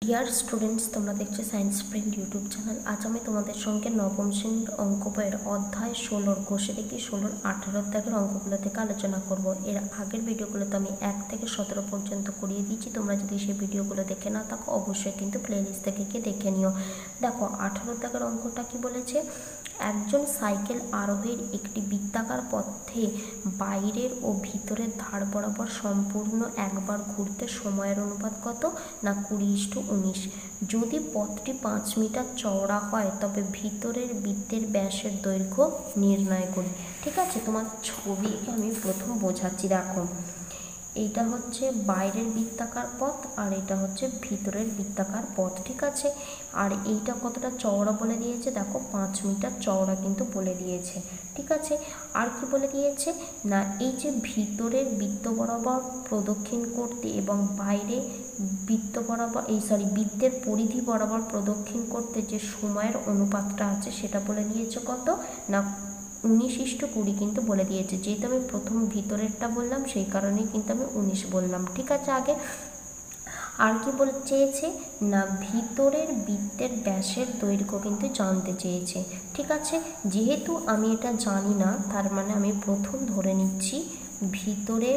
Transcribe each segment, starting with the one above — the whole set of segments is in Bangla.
ডিয়ার স্টুডেন্টস, তোমরা দেখছো সায়েন্স ফ্রেন্ড ইউটিউব চ্যানেল। আজ আমি তোমাদের সঙ্গে নবম শ্রেণীর অঙ্ক বইয়ের অধ্যায় 16 ঘষে দেখি 16 18 দাগের অঙ্কগুলো থেকে আলোচনা করব। এর আগের ভিডিওগুলোতে আমি 1 থেকে 17 পর্যন্ত করিয়ে দিয়েছি। তোমরা যদি সেই ভিডিওগুলো দেখে না থাকো অবশ্যই কিন্তু প্লেলিস্ট থেকে গিয়ে দেখে নিও। দেখো 18 দাগের অঙ্কটা কি বলেছে, একজন সাইকেল আরোহীর একটি বৃত্তাকার পথে বাইরের ও ভিতরের ধার বরাবর সম্পূর্ণ একবার ঘুরতে সময়ের অনুপাত কত না 20:19। যদি পথটি 5 মিটার চওড়া হয় তবে ভিতরের বৃত্তের ব্যাসের দৈর্ঘ্য নির্ণয় করি। ঠিক আছে, তোমার ছবি আমি প্রথম বোঝাচ্ছি। দেখো, এইটা হচ্ছে বাইরের বৃত্তাকার পথ আর এটা হচ্ছে ভিতরের বৃত্তাকার পথ। ঠিক আছে, আর এইটা কতটা চওড়া বলে দিয়েছে, দেখো 5 মিটার চওড়া কিন্তু বলে দিয়েছে। ঠিক আছে, আর কি বলে দিয়েছে না, এই যে ভিতরের বৃত্ত বরাবর প্রদক্ষিণ করতে এবং বাইরে বৃত্ত বরাবর বৃত্তের পরিধি বরাবর প্রদক্ষিণ করতে যে সময়ের অনুপাতটা আছে সেটা বলে দিয়েছে কত না 19:20 কিন্তু বলে দিয়েছে। যেহেতু আমি প্রথম ভিতরেরটা বললাম সেই কারণেই কিন্তু আমি 19 বললাম। ঠিক আছে, আগে আর কি বলে চেয়েছে না ভিতরের বৃত্তের ব্যাসের দৈর্ঘ্য কিন্তু জানতে চেয়েছে। ঠিক আছে, যেহেতু আমি এটা জানি না তার মানে আমি প্রথম ধরে নিচ্ছি ভিতরের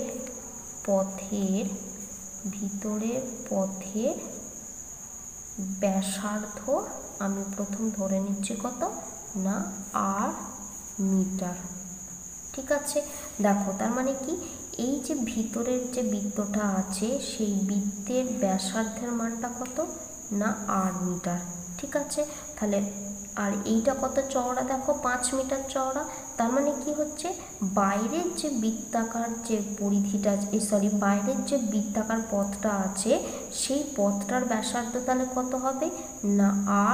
পথের ব্যাসার্ধ আমি প্রথম ধরে নিচ্ছি কত না 8 মিটার। ঠিক আছে, দেখো তার মানে কি, এই যে ভিতরের যে বৃত্তটা আছে সেই বৃত্তের ব্যাসার্ধের মানটা কত না 8 মিটার। ঠিক আছে, তাহলে আর এইটা কত চওড়া, দেখো 5 মিটার চওড়া। তার মানে কি হচ্ছে, বাইরের যে বৃত্তাকার যে পরিধিটা বাইরের যে বৃত্তাকার পথটা আছে সেই পথটার ব্যাসার্ধ তাহলে কত হবে না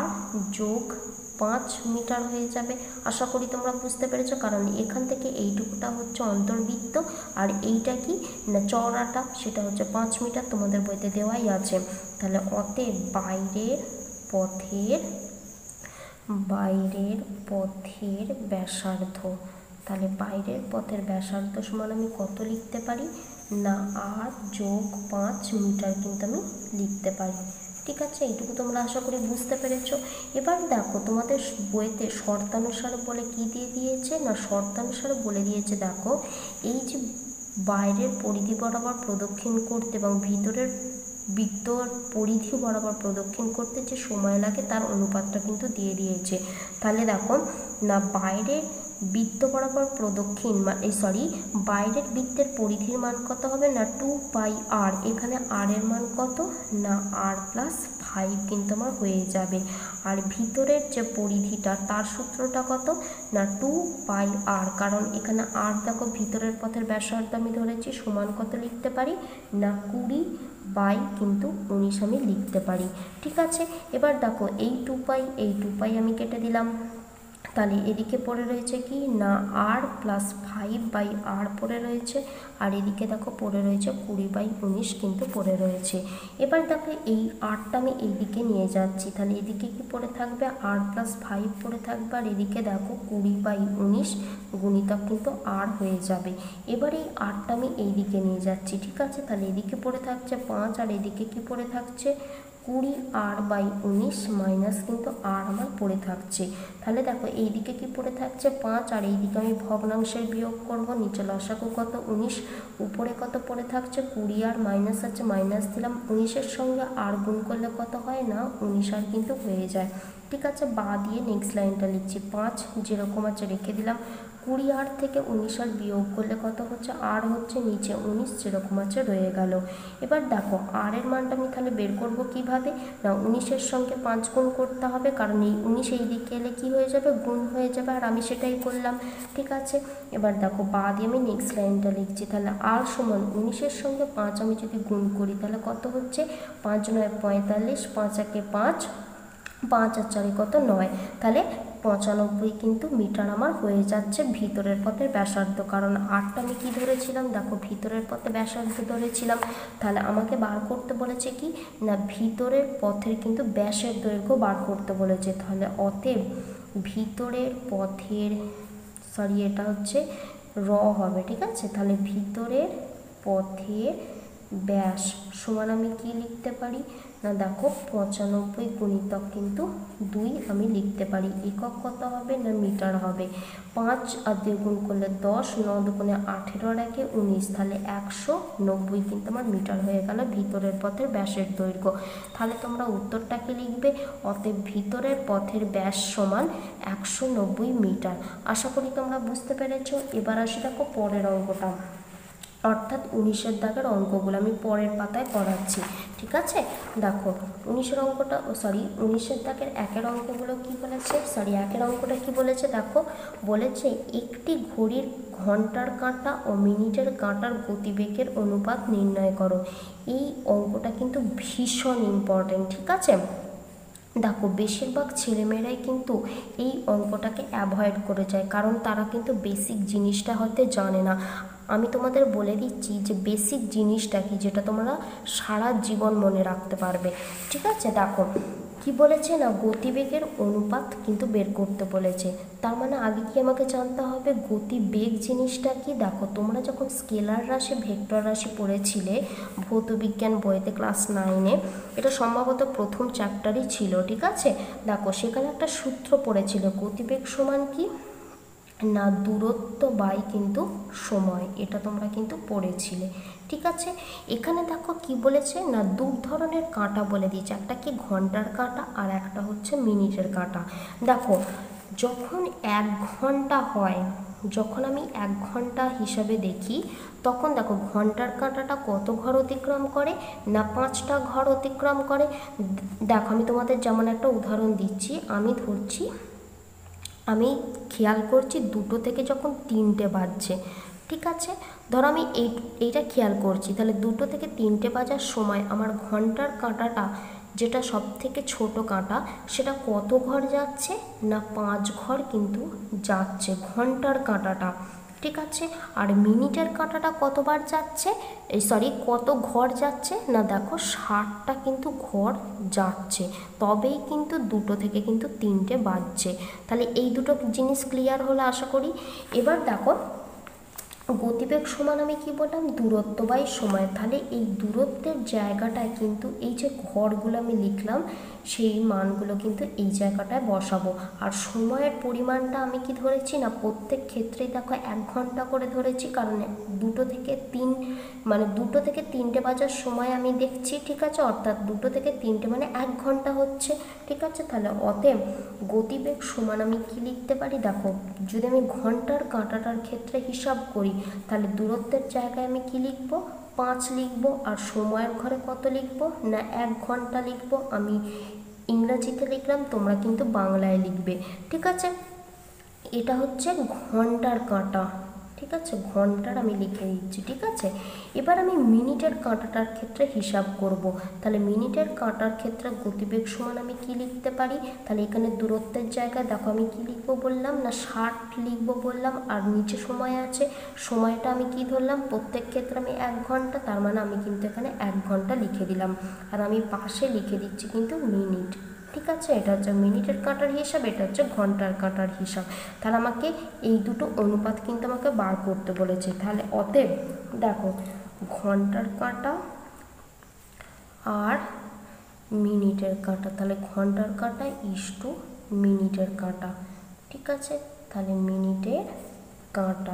8+5 মিটার হয়ে যাবে। আশা করি তোমরা বুঝতে পেরেছো, কারণ এখান থেকে এইটুকুটা হচ্ছে অন্তর্বৃত্ত আর এইটা কি না চওড়াটা সেটা হচ্ছে 5 মিটার, তোমাদের বইতে দেওয়াই আছে। তাহলে অতএব বাইরের পথের ব্যাসার্ধ, তাহলে বাইরের পথের ব্যাসার্ধ সমান আমি কত লিখতে পারি না 8+5 মিটার কিন্তু আমি লিখতে পারি। ঠিক আছে, এইটুকু তোমরা আশা করি বুঝতে পেরেছো। এবার দেখো তোমাদের বইতে শর্তানুসারে বলে কি দিয়ে দিয়েছে না শর্তানুসারে বলে দিয়েছে, দেখো এই যে বাইরের পরিধি বরাবর প্রদক্ষিণ করতে এবং ভিতরের বৃত্তর পরিধি বরাবর প্রদক্ষিণ করতে যে সময় লাগে তার অনুপাতটা কিন্তু দিয়ে দিয়েছে। তাহলে দেখো না বাইরের বৃত্ত বরাবর প্রদক্ষিণ বাইরের বৃত্তের পরিধির মান কত হবে না 2πr। এখানে r এর মান কত না r+5 কিন্তু আমার হয়ে যাবে। আর ভিতরের যে পরিধিটা তার সূত্রটা কত না 2πr, কারণ এখানে r দেখো ভিতরের পথের ব্যাসার্ধ আমি ধরেছি সমান কত লিখতে পারি না 20/19 আমি লিখতে পারি। ঠিক আছে, এবার দেখো এই 2π আমি কেটে দিলাম। তাহলে এদিকে পড়ে রয়েছে কি না r+5/r পড়ে রয়েছে, আর এদিকে দেখো পড়ে রয়েছে 20/19 কিন্তু পড়ে রয়েছে। এবার দেখো এই rটা আমি এইদিকে নিয়ে যাচ্ছি, তাহলে এদিকে কি পড়ে থাকবে r+5 পড়ে থাকবে, আর এদিকে দেখো 20/19 গুণিতক কিন্তু r হয়ে যাবে। এবার এই rটা আমি এইদিকে নিয়ে যাচ্ছি। ঠিক আছে, তাহলে এদিকে পড়ে থাকছে 5 আর এদিকে কি পড়ে থাকছে 20r/19 মাইনাস কিন্তু r আমার পড়ে থাকছে। তাহলে দেখো এইদিকে কি পড়ে থাকছে 5 আর এইদিকে আমি ভগ্নাংশের বিয়োগ করব, নিচে লসাগু কত 19, উপরে কত পড়ে থাকছে 20 আর মাইনাস আছে মাইনাস দিলাম, 19-এর সঙ্গে আর গুণ করলে কত হয় না 19 আর কিন্তু হয়ে যায়। ঠিক আছে, বা দিয়ে নেক্সট লাইনটা লিখছি 5 যেরকম আছে রেখে দিলাম, 20 থেকে 19 আর বিয়োগ করলে কত হচ্ছে আর হচ্ছে নিচে 19 যেরকম আছে রয়ে গেল। এবার দেখো আর এর মানটা আমি তাহলে বের করব কিভাবে না 19-এর সঙ্গে 5 গুণ করতে হবে, কারণ এই 19 এই দিকে এলে কি হয়ে যাবে গুণ হয়ে যাবে, আর আমি সেটাই করলাম। ঠিক আছে, এবার দেখো বা দিয়ে আমি নেক্সট লাইনটা লিখছি, তাহলে আর সমান 19-এর সঙ্গে 5 আমি যদি গুণ করি তাহলে কত হচ্ছে 5 × 9 = 45, 5 × 1 = 5, 5 আর 4 কত 9, তাহলে 95 কিন্তু মিটার আমার হয়ে যাচ্ছে ভিতরের পথের ব্যাসার্ধ। কারণ আরটা আমি কি ধরেছিলাম, দেখো ভিতরের পথে ব্যাসার্ধ ধরেছিলাম। তাহলে আমাকে বার করতে বলেছে কি না ভিতরের পথের কিন্তু ব্যাসের দৈর্ঘ্য বার করতে বলেছে। তাহলে অতএব ভিতরের পথের এটা হচ্ছে হবে। ঠিক আছে, তাহলে ভিতরের পথের ব্যাস সমান আমি কি লিখতে পারি না দেখো 95 গুণিতক কিন্তু 2 আমি লিখতে পারি। একক কত হবে না মিটার হবে। 5 আর 2 গুণ করলে 10, 9 দুগুণে 18 আর 1 19, তাহলে 190 কিন্তু আমার মিটার হয়ে গেল ভিতরের পথের ব্যাসের দৈর্ঘ্য। তাহলে তোমরা উত্তরটা কি লিখবে? অতএব ভিতরের পথের ব্যাস সমান 190 মিটার। আশা করি তোমরা বুঝতে পেরেছো। এবার আসি দেখো পরের অঙ্কটা, অর্থাৎ 19-এর দাগের অঙ্কগুলো আমি পরের পাতায় করাচ্ছি, ঠিক আছে? দেখো 19-এর অঙ্কটা 19-এর দাগের 1-এর অঙ্কগুলো কি বলেছে, 1-এর অঙ্কটা কি বলেছে দেখো, বলেছে একটি ঘড়ির ঘন্টার কাঁটা ও মিনিটের কাঁটার গতিবেগের অনুপাত নির্ণয় করো। এই অঙ্কটা কিন্তু ভীষণ ইম্পর্টেন্ট, ঠিক আছে? দেখো বেশিরভাগ ছেলেমেয়েরাই কিন্তু এই অঙ্কটাকে অ্যাভয়েড করে যায়, কারণ তারা কিন্তু বেসিক জিনিসটা হয়তো জানে না। আমি তোমাদের বলে দিচ্ছি যে বেসিক জিনিসটা কি, যেটা তোমরা সারা জীবন মনে রাখতে পারবে, ঠিক আছে? দেখো কি বলেছে না, গতিবেগের অনুপাত কিন্তু বের করতে বলেছে। তার মানে আগে কি আমাকে জানতে হবে গতিবেগ জিনিসটা কি। দেখো তোমরা যখন স্কেলার রাশি ভেক্টর রাশি পড়েছিলে ভৌতবিজ্ঞান বইতে ক্লাস 9-এ, এটা সম্ভবত প্রথম চ্যাপ্টারই ছিল, ঠিক আছে? দেখো সেখানে একটা সূত্র পড়েছিল, গতিবেগ সমান কি না দূরত্ব বাই কিন্তু সময়, এটা তোমরা কিন্তু পড়েছিলে, ঠিক আছে? এখানে দেখো কি বলেছে না, দু ধরনের কাঁটা বলে দিয়েছে, একটা কি ঘন্টার কাঁটা আর একটা হচ্ছে মিনিটের কাঁটা। দেখো যখন 1 ঘন্টা হয়, যখন আমি 1 ঘন্টা হিসাবে দেখি, তখন দেখো ঘন্টার কাঁটাটা কত ঘর অতিক্রম করে না 5টা ঘর অতিক্রম করে। দেখো আমি তোমাদের যেমন একটা উদাহরণ দিচ্ছি, আমি ধরছি, আমি খেয়াল করছি 2টো থেকে যখন 3টে বাজছে, ঠিক আছে? ধরো আমি এইটা খেয়াল করছি, তাহলে 2টো থেকে 3টে বাজার সময় আমার ঘন্টার কাঁটাটা, যেটা সব থেকে ছোট কাঁটা, সেটা কত ঘর যাচ্ছে না 5 ঘর কিন্তু যাচ্ছে ঘন্টার কাঁটাটা, ঠিক আছে? আর মিনিটের কাঁটাটা কতবার যাচ্ছে, কত ঘর যাচ্ছে না দেখো 60টা কিন্তু ঘর যাচ্ছে, তবেই কিন্তু 2টো থেকে কিন্তু 3টে বাজছে। তাহলে এই দুটো জিনিস ক্লিয়ার হলো আশা করি। এবার দেখো গতিবেগ সমান আমি কি বললাম, দূরত্ব বাই সময়। তাহলে এই দূরত্বের জায়গাটায় কিন্তু এই যে ঘরগুলো আমি লিখলাম, সেই মানগুলো কিন্তু এই জায়গাটায় বসাবো। আর সময়ের পরিমাণটা আমি কি ধরেছি না, প্রত্যেক ক্ষেত্রেই দেখো 1 ঘন্টা করে ধরেছি, কারণ 2টো থেকে 3টে বাজার সময় আমি দেখছি, ঠিক আছে? অর্থাৎ 2টো থেকে 3টে মানে 1 ঘন্টা হচ্ছে, ঠিক আছে? তাহলে অতএব গতিবেগ সমান আমি কি লিখতে পারি, দেখো যদি আমি ঘন্টার কাঁটাটার ক্ষেত্রে হিসাব করি, তাহলে দূরত্বের জায়গায় আমি কি লিখব, 5 লিখব, আর সময়ের ঘরে কত লিখব না 1 ঘন্টা লিখব। আমি ইংরেজিতে লিখলাম, তোমরা কিন্তু বাংলায় লিখবে, ঠিক আছে? এটা হচ্ছে ঘন্টার কাঁটা, ঠিক আছে? ঘন্টার আমি লিখে দিচ্ছি, ঠিক আছে? এবার আমি মিনিটের কাঁটাটার ক্ষেত্রে হিসাব করব। তাহলে মিনিটের কাঁটার ক্ষেত্রে গতিবেগ সমান আমি কি লিখতে পারি, তাহলে এখানে দূরত্বের জায়গায় দেখো আমি কি লিখবো বললাম না 60 লিখবো বললাম, আর নিচে সময় আছে, সময়টা আমি কি ধরলাম, প্রত্যেক ক্ষেত্রে আমি 1 ঘন্টা, তার মানে আমি কিন্তু এখানে 1 ঘন্টা লিখে দিলাম, আর আমি পাশে লিখে দিচ্ছি কিন্তু মিনিট, ঠিক আছে? এটা হচ্ছে মিনিটের কাঁটার হিসাব, এটা হচ্ছে ঘন্টার কাঁটার হিসাব। তাহলে আমাকে এই দুটো অনুপাত কিন্তু আমাকে বার করতে বলেছে। তাহলে অতএব দেখো ঘন্টার কাঁটা আর মিনিটের কাঁটা, তাহলে ঘন্টার কাঁটা ইসটু মিনিটের কাঁটা, ঠিক আছে? তাহলে মিনিটের কাঁটা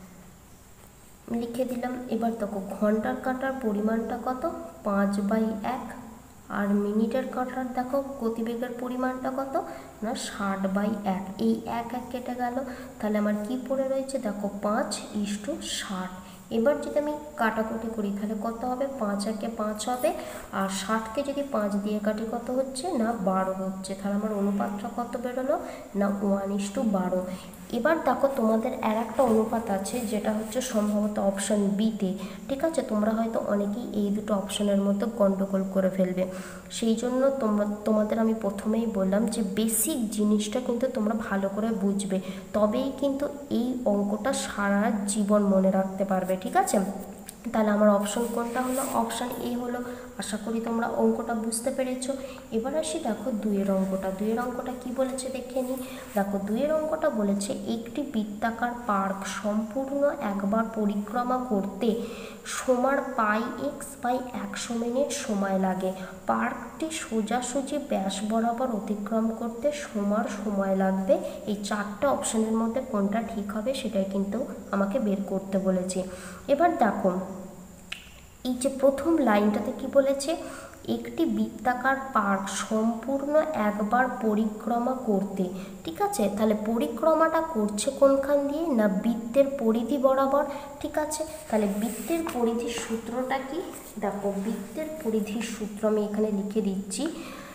লিখে দিলাম। এবার দেখো ঘন্টার কাঁটার পরিমাণটা কত, 5/1, আর মিনিটের কাঁটার দেখো গতিবেগের পরিমাণটা কত না 60/1, এই 1 কেটে গেল, তাহলে আমার কি পড়ে রয়েছে দেখো 5:60। এবার যদি আমি কাটাকুটি করি তাহলে কত হবে, 5 একে 5 হবে, আর 60কে যদি 5 দিয়ে কাটি কত হচ্ছে না 12 হচ্ছে। তাহলে আমার অনুপাতটা কত বেরোলো না 1:12। এবার দেখো তোমাদের আর একটা অনুপাত আছে, যেটা হচ্ছে সম্ভবত অপশান বিতে, ঠিক আছে? তোমরা হয়তো অনেকেই এই দুটো অপশানের মধ্যে গন্ডগোল করে ফেলবে, সেই জন্য তোমাদের আমি প্রথমেই বললাম যে বেসিক জিনিসটা কিন্তু তোমরা ভালো করে বুঝবে, তবেই কিন্তু এই অঙ্কটা সারা জীবন মনে রাখতে পারবে, ঠিক আছে? তাহলে আমার অপশন কোনটা হলো, অপশান এ হলো আশা করি তোমরা অঙ্কটা বুঝতে পেরেছো। এবার আসি দেখো 2 অঙ্কটা। 2 অঙ্কটা কি বলেছে দেখে নিই। দেখো 2 অঙ্কটা বলেছে একটি বৃত্তাকার পার্ক সম্পূর্ণ একবার পরিক্রমা করতে সমান πx/100 মিনিট সময় লাগে। পার্কটি সোজাসুজি ব্যাস বরাবর অতিক্রম করতে সমান সময় লাগবে। এই 4টে অপশনের মধ্যে কোনটা ঠিক হবে সেটাই কিন্তু আমাকে বের করতে বলেছে। এবার দেখো এই যে প্রথম লাইনটাতে কি বলেছে, একটি বৃত্তাকার পার্ক সম্পূর্ণ একবার পরিক্রমা করতে। ঠিক আছে, তাহলে পরিক্রমাটা করছে কোনখান দিয়ে না বৃত্তের পরিধি বরাবর। ঠিক আছে, তাহলে বৃত্তের পরিধির সূত্রটা কি, দেখো বৃত্তের পরিধির সূত্র আমি এখানে লিখে দিচ্ছি।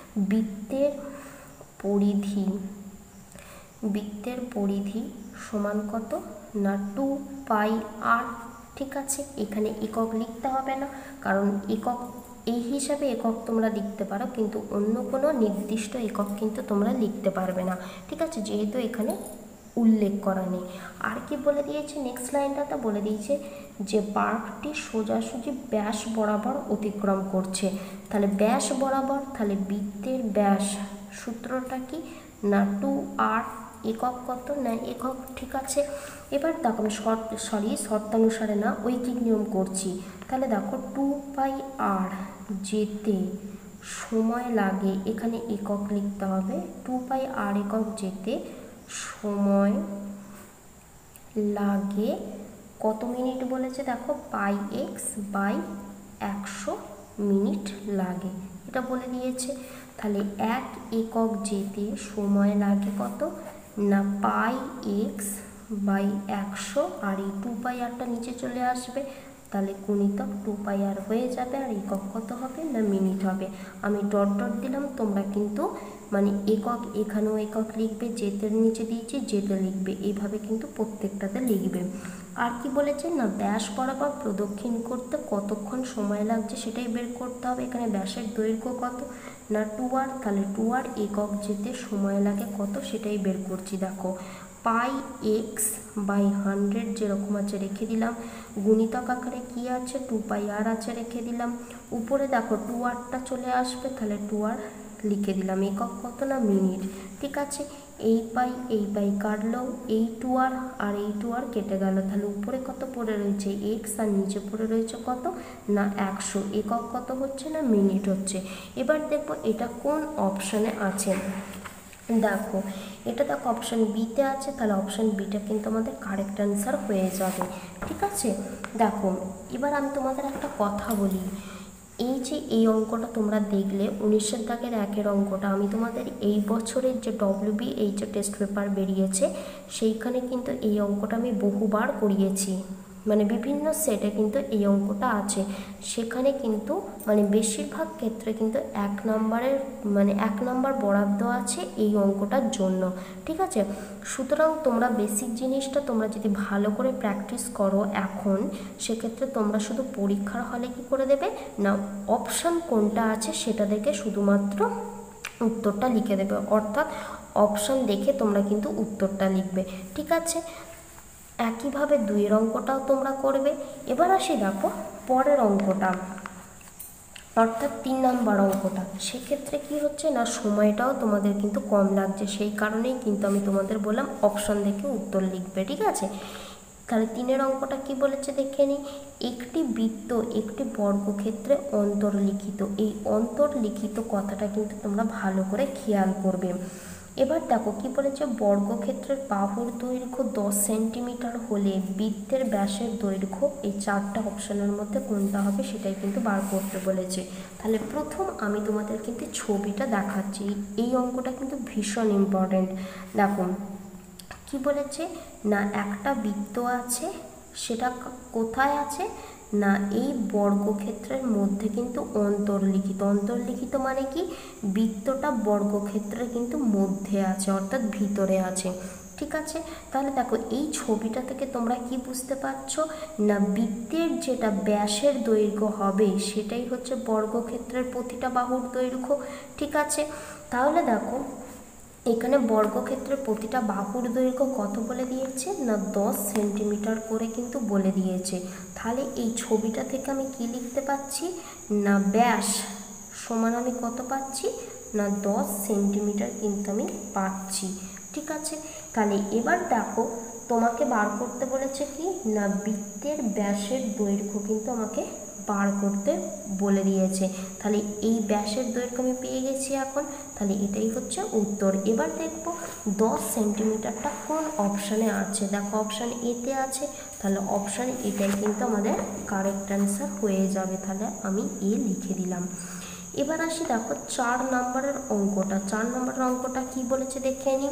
বৃত্তের পরিধি সমান কত না 2πr। ঠিক আছে, এখানে একক লিখতে হবে না, কারণ একক এই হিসাবে একক তোমরা লিখতে পারো, কিন্তু অন্য কোনো নির্দিষ্ট একক কিন্তু তোমরা লিখতে পারবে না। ঠিক আছে, যেহেতু এখানে উল্লেখ করা নেই। আর কি বলে দিয়েছে নেক্সট লাইনটাতে বলে দিয়েছে যে পার্কটি সোজাসুজি ব্যাস বরাবর অতিক্রম করছে। তাহলে ব্যাস বরাবর, তাহলে বৃত্তের ব্যাস সূত্রটা কি না 2r, একক কত না একক। ঠিক আছে, এবার দেখো আমি শর্তানুসারে না ঐকিক নিয়ম করছি। তাহলে দেখো 2πr যেতে সময় লাগে, এখানে একক লিখতে হবে। 2πr একক যেতে সময় লাগে কত মিনিট বলেছে, দেখো πx/100 মিনিট লাগে, এটা বলে দিয়েছে। তাহলে 1 একক যেতে সময় লাগে কত না πx/100, আর এই 2πrটা নিচে চলে আসবে, তাহলে গুণিতক 2πr হয়ে যাবে, আর একক কত হবে না মিনিট হবে। আমি ডট ডট দিলাম, তোমরা কিন্তু মানে একক এখানেও একক লিখবে, যেতের নিচে দিয়েছি যেতে লিখবে, এইভাবে কিন্তু প্রত্যেকটাতে লিখবে। আর কি বলেছে না ব্যাস বরাবর প্রদক্ষিণ করতে কতক্ষণ সময় লাগছে সেটাই বের করতে হবে। এখানে ব্যাসের দৈর্ঘ্য কত না 2r, তাহলে 2r একক যেতে সময় লাগে কত সেটাই বের করছি। দেখো πx/100 যেরকম আছে রেখে দিলাম, গুণিতক আকারে কি আছে 2πr আছে রেখে দিলাম, উপরে দেখো 2rটা চলে আসবে, তাহলে 2r লিখে দিলাম, একক কত না মিনিট। ঠিক আছে, এই পাই কাটলো, এই 2r আর এই 2r কেটে গেল, তাহলে উপরে কত পড়ে রয়েছে x, আর নিচে পড়ে রয়েছে কত না 100, একক কত হচ্ছে না মিনিট হচ্ছে। এবার দেখো এটা কোন অপশানে আছে, দেখো এটা দেখো অপশান বিতে আছে, তাহলে অপশান বিটা কিন্তু আমাদের কারেক্ট অ্যান্সার হয়ে যাবে। ঠিক আছে, দেখো এবার আমি তোমাদের একটা কথা বলি, এই যে এই অঙ্কটা তোমরা দেখলে 19 দাগের 1 অঙ্কটা, আমি তোমাদের এই বছরের যে WBH টেস্ট পেপার বেরিয়েছে সেইখানে কিন্তু এই অঙ্কটা আমি বহুবার করিয়েছি, মানে বিভিন্ন সেটে কিন্তু এই অঙ্কটা আছে। সেখানে কিন্তু মানে বেশিরভাগ ক্ষেত্রে কিন্তু 1 নম্বর বরাদ্দ আছে এই অঙ্কটার জন্য। ঠিক আছে, সুতরাং তোমরা বেসিক জিনিসটা তোমরা যদি ভালো করে প্র্যাকটিস করো এখন, সেক্ষেত্রে তোমরা শুধু পরীক্ষার হলে কি করে দেবে না অপশান কোনটা আছে সেটা দেখে শুধুমাত্র উত্তরটা লিখে দেবে, অর্থাৎ অপশান দেখে তোমরা কিন্তু উত্তরটা লিখবে। ঠিক আছে, একইভাবে 2 অঙ্কটাও তোমরা করবে। এবার আসি দেখো পরের অঙ্কটা, অর্থাৎ 3 নম্বর অঙ্কটা। সেক্ষেত্রে কি হচ্ছে না সময়টাও তোমাদের কিন্তু কম লাগছে, সেই কারণেই কিন্তু আমি তোমাদের বললাম অপশন দেখে উত্তর লিখবে। ঠিক আছে, তাহলে 3 অঙ্কটা কি বলেছে দেখে নিই। একটি বৃত্ত একটি বর্গক্ষেত্রে অন্তর্লিখিত, এই অন্তর্লিখিত কথাটা কিন্তু তোমরা ভালো করে খেয়াল করবে। এবার দেখো কি বলেছে, বর্গক্ষেত্রের বাহুর দৈর্ঘ্য 10 সেন্টিমিটার হলে বৃত্তের ব্যাসের দৈর্ঘ্য, এই 4টা অপশনের মধ্যে কোনটা হবে সেটাই কিন্তু বার করতে বলেছে। তাহলে প্রথম আমি তোমাদের কিন্তু ছবিটা দেখাচ্ছি, এই অঙ্কটা কিন্তু ভীষণ ইম্পর্টেন্ট। দেখো কি বলেছে না একটা বৃত্ত আছে, সেটা কোথায় আছে না এই বর্গক্ষেত্রের মধ্যে কিন্তু অন্তর্লিখিত। অন্তর্লিখিত মানে কি, বৃত্তটা বর্গক্ষেত্রের কিন্তু মধ্যে আছে, অর্থাৎ ভিতরে আছে। ঠিক আছে, তাহলে দেখো এই ছবিটা থেকে তোমরা কি বুঝতে পারছো না বৃত্তের যেটা ব্যাসের দৈর্ঘ্য হবে সেটাই হচ্ছে বর্গক্ষেত্রের প্রতিটা বাহুর দৈর্ঘ্য। ঠিক আছে, তাহলে দেখো এখানে বর্গক্ষেত্রের প্রতিটা বাহুর দৈর্ঘ্য কত বলে দিয়েছে না 10 সেন্টিমিটার করে কিন্তু বলে দিয়েছে। তাহলে এই ছবিটা থেকে আমি কি লিখতে পাচ্ছি না ব্যাস সমান আমি কত পাচ্ছি না 10 সেন্টিমিটার কিন্তু আমি পাচ্ছি। ঠিক আছে, তাহলে এবার দেখো তোমাকে বার করতে বলেছে কি না বৃত্তের ব্যাসের দৈর্ঘ্য কিন্তু আমাকে বার করতে বলে দিয়েছে। তাহলে এই ব্যাসের দৈর্ঘ্য আমি পেয়ে গেছি এখন, তাহলে এটাই হচ্ছে উত্তর। এবার দেখব 10 সেন্টিমিটারটা কোন অপশানে আছে। দেখো অপশান এতে আছে, তাহলে অপশান এটাই কিন্তু আমাদের কারেক্ট অ্যান্সার হয়ে যাবে। তাহলে আমি এ লিখে দিলাম। এবার আসি দেখো 4 নম্বরের অঙ্কটা। 4 নম্বরের অঙ্কটা কি বলেছে দেখে নিই।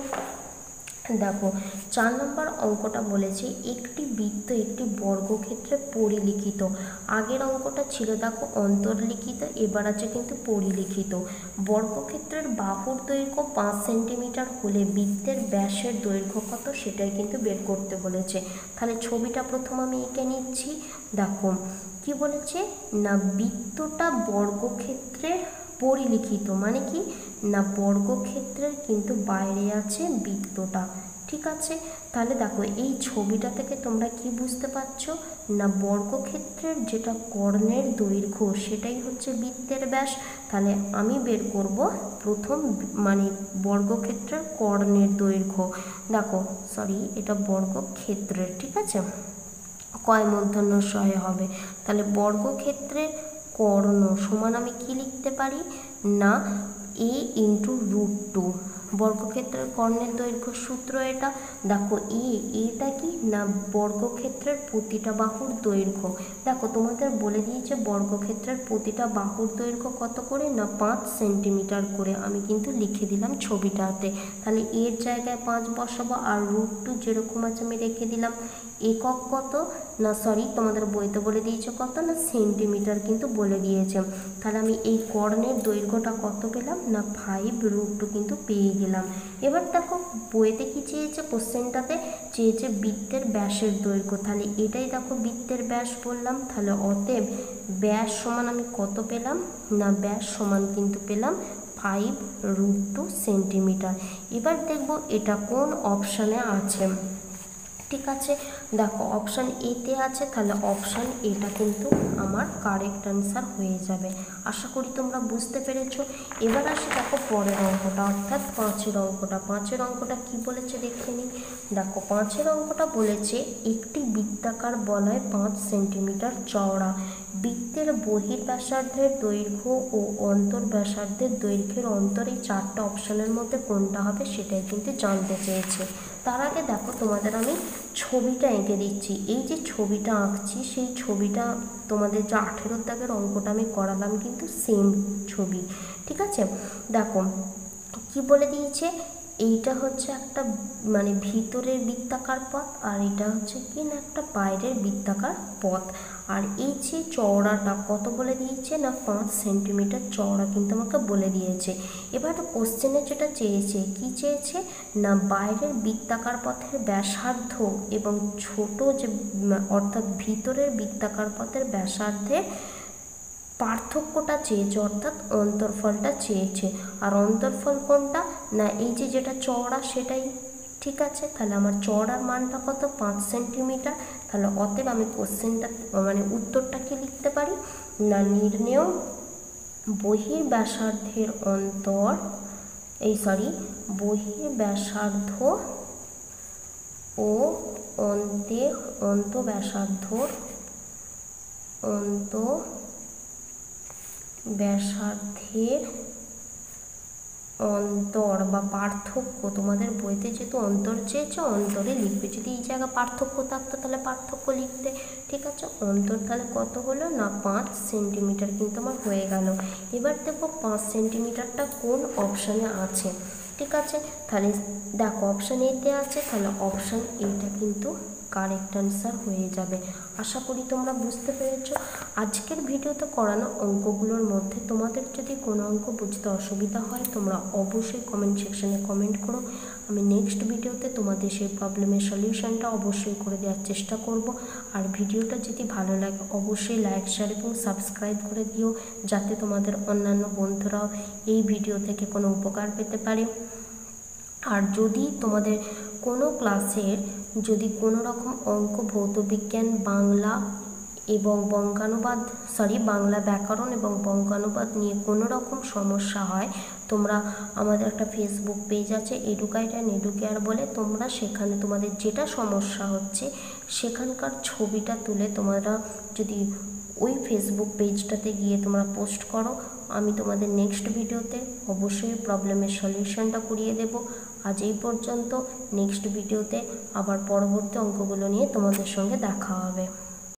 দেখো 4 নম্বর অঙ্কটা বলেছে একটি বৃত্ত একটি বর্গক্ষেত্রে পরিলিখিত। আগের অঙ্কটা ছিল দেখো অন্তর্লিখিত, এবার আছে কিন্তু পরিলিখিত। বর্গক্ষেত্রের বাহুর দৈর্ঘ্য 5 সেন্টিমিটার হলে বৃত্তের ব্যাসের দৈর্ঘ্য কত সেটাই কিন্তু বের করতে বলেছে। তাহলে ছবিটা প্রথম আমি এঁকে নিচ্ছি। দেখো কি বলেছে না বৃত্তটা বর্গক্ষেত্রে পরিলিখিত মানে কি না বর্গক্ষেত্রের কিন্তু বাইরে আছে বৃত্তটা। ঠিক আছে, তাহলে দেখো এই ছবিটা থেকে তোমরা কি বুঝতে পারছো না বর্গক্ষেত্রের যেটা কর্ণের দৈর্ঘ্য সেটাই হচ্ছে বৃত্তের ব্যাস। তাহলে আমি বের করব প্রথম মানে বর্গক্ষেত্রের কর্ণের দৈর্ঘ্য। দেখো সরি এটা বর্গক্ষেত্রের, ঠিক আছে, কয় মূর্ধন্য সহায় হবে। তাহলে বর্গক্ষেত্রের কর্ণ সমান আমি কি লিখতে পারি না a × √2। বর্গক্ষেত্রের কর্ণের দৈর্ঘ্য সূত্র এটা। দেখো এটা কি না বর্গক্ষেত্রের প্রতিটা বাহুর দৈর্ঘ্য। দেখো তোমাদের বলে দিয়েছে বর্গক্ষেত্রের প্রতিটা বাহুর দৈর্ঘ্য কত করে না 5 সেন্টিমিটার করে। আমি কিন্তু লিখে দিলাম ছবিটাতে। তাহলে এর জায়গায় 5 বসাবো আর √2 যেরকম আছে আমি রেখে দিলাম। একক কত না সরি তোমাদের বইতে বলে দিয়েছে কত না সেন্টিমিটার কিন্তু বলে দিয়েছে। তাহলে আমি এই কর্ণের দৈর্ঘ্যটা কত পেলাম না 5√2 কিন্তু পেয়ে গেলাম। এবার দেখো বইতে কি চেয়েছে, কোশ্চেনটাতে চেয়েছে বৃত্তের ব্যাসের দৈর্ঘ্য। তাহলে এটাই দেখো বৃত্তের ব্যাস বললাম। তাহলে অতএব ব্যাস সমান আমি কত পেলাম না ব্যাস সমান কিন্তু পেলাম 5√2 সেন্টিমিটার। এবার দেখব এটা কোন অপশানে আছে। ঠিক আছে, দেখো অপশান এতে আছে, তাহলে অপশান এটা কিন্তু আমার কারেক্ট অ্যান্সার হয়ে যাবে। আশা করি তোমরা বুঝতে পেরেছো। এবার আসি দেখো পরের অঙ্কটা অর্থাৎ 5-এর অঙ্কটা। 5-এর অঙ্কটা কি বলেছে দেখে নিই। দেখো 5-এর অঙ্কটা বলেছে একটি বৃত্তাকার বলয় 5 সেন্টিমিটার চওড়া। বৃত্তের বহির্ব্যাসার্ধের দৈর্ঘ্য ও অন্তর্ব্যাসার্ধের দৈর্ঘ্যের অন্তর এই 4টা অপশানের মধ্যে কোনটা হবে সেটাই কিন্তু জানতে চেয়েছে। তার আগে দেখো তোমাদের আমি ছবিটা এঁকে দিচ্ছি। এই যে ছবিটা আঁকছি সেই ছবিটা তোমাদের যে 18 দাগের অঙ্কটা আমি করালাম কিন্তু সেম ছবি। ঠিক আছে, দেখো কি বলে দিয়েছে এইটা হচ্ছে একটা মানে ভিতরের বৃত্তাকার পথ আর এটা হচ্ছে কি না একটা বাইরের বৃত্তাকার পথ। আর এই যে চওড়াটা কত বলে দিয়েছে না 5 সেন্টিমিটার চওড়া কিন্তু আমাকে বলে দিয়েছে। এবার কোশ্চেনে যেটা চেয়েছে কি চেয়েছে না বাইরের বৃত্তাকার পথের ব্যাসার্ধ এবং ছোট যে অর্থাৎ ভিতরের বৃত্তাকার পথের ব্যাসার্ধের পার্থক্যটা চেয়েছে অর্থাৎ অন্তর্ফলটা চেয়েছে। আর অন্তর্ফল কোনটা না এই যে যেটা চওড়া সেটাই। ঠিক আছে, তাহলে আমার চওড়ার মানটা কত 5 সেন্টিমিটার। তাহলে অতএব আমি কোশ্চেনটা মানে উত্তরটা কি লিখতে পারি না নির্ণেয় বহির্ব্যাসার্ধের অন্তর বহির্ব্যাসার্ধ ও অন্তঃব্যাসার্ধর অন্তর বা পার্থক্য। তোমাদের বইতে যেহেতু অন্তর চেয়েছে অন্তরে লিখবে, যদি এই জায়গায় পার্থক্য থাকতো তাহলে পার্থক্য লিখতে। ঠিক আছে, অন্তর তাহলে কত হলো না 5 সেন্টিমিটার কিন্তু আমার হয়ে গেল। এবার দেখো 5 সেন্টিমিটারটা কোন অপশানে আছে। ঠিক আছে, তাহলে দেখো অপশান এতে আছে, তাহলে অপশান এটা কিন্তু কারেক্ট অ্যান্সার হয়ে যাবে। আশা করি তোমরা বুঝতে পেরেছো। আজকের ভিডিওতে করানো অঙ্কগুলোর মধ্যে তোমাদের যদি কোনো অঙ্ক বুঝতে অসুবিধা হয় তোমরা অবশ্যই কমেন্ট সেকশানে কমেন্ট করো। আমি নেক্সট ভিডিওতে তোমাদের সেই প্রবলেমের সলিউশনটা অবশ্যই করে দেওয়ার চেষ্টা করব। আর ভিডিওটা যদি ভালো লাগে অবশ্যই লাইক শেয়ার এবং সাবস্ক্রাইব করে দিও, যাতে তোমাদের অন্যান্য বন্ধুরাও এই ভিডিও থেকে কোনো উপকার পেতে পারে। আর যদি তোমাদের কোনো ক্লাসের যদি কোনো রকম অঙ্ক, ভৌতবিজ্ঞান, বাংলা এবং বাংলা ব্যাকরণ এবং বঙ্গানুবাদ নিয়ে কোনো রকম সমস্যা হয়, তোমরা আমাদের একটা ফেসবুক পেজ আছে এডুকাইট অ্যান্ড এডুকেয়ার বলে, তোমরা সেখানে তোমাদের যেটা সমস্যা হচ্ছে সেখানকার ছবিটা তুলে তোমরা যদি ওই ফেসবুক পেজটাতে গিয়ে তোমরা পোস্ট করো, আমি তোমাদের নেক্সট ভিডিওতে অবশ্যই প্রবলেমের সলিউশনটা করিয়ে দেব। আজ এই পর্যন্ত, নেক্সট ভিডিওতে আবার পরবর্তী অঙ্কগুলো নিয়ে তোমাদের সঙ্গে দেখা হবে।